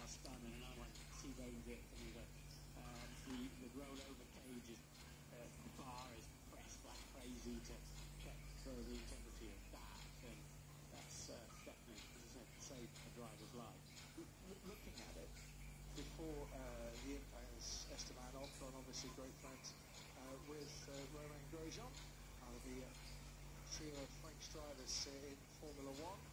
last spun, and I went T-boned it, and the rollover cage is, bar is pressed like crazy to check for the integrity of that, and that's definitely, as I said, saved a driver's life. Looking at it, before the impact, was Esteban Ocon, obviously great friends with Romain Grosjean, the trio of French drivers in Formula One.